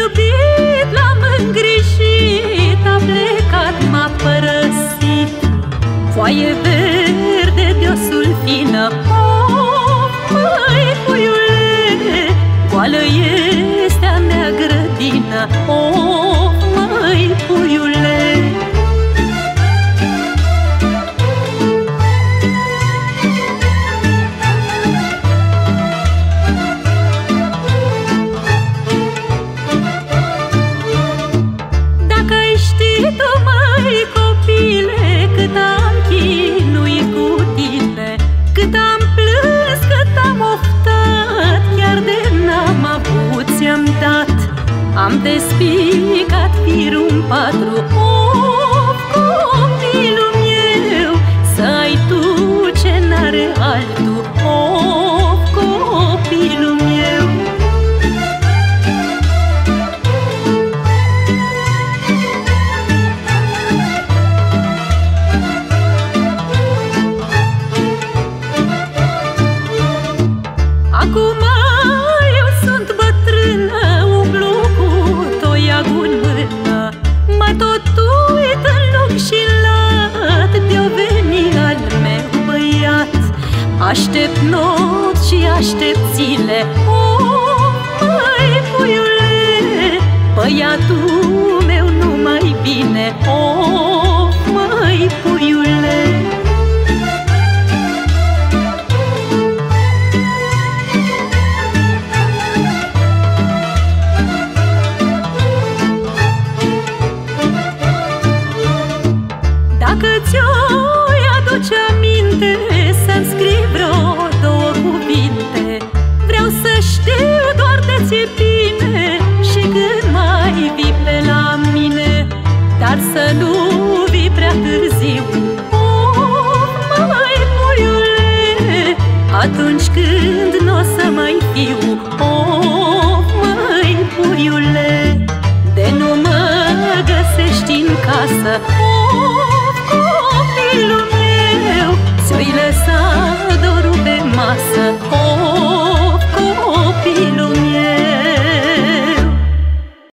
iubit, l-am îngrijit, a plecat, m-a părăsit. Foaie verde de-o sulfină, măi, puiule, goală este a mea grădină, măi, puiule. Dacă ai ști tu, măi, copile, cât am chinuit cu tine, cât am plâns, cât am oftat, chiar de n-am avut ți-am dat. Am despicat firul în patru, copilul meu, să ai tu ce n-are altul, copilul meu. Acum eu sunt bătrână, umblu cu toiagul în mână, mai tot uit în loc și lat, de-o veni al meu băiat. Aștept nopți și aștept zile, măi, puiule, băiatul meu nu mai vine, măi, puiule. Dacă ți-o-i aduce aminte, să-mi scrii vreo două cuvinte. Vreau să știu doar de ți-e bine și când mai vii pe la mine, dar să nu vii prea târziu, măi, puiule, atunci când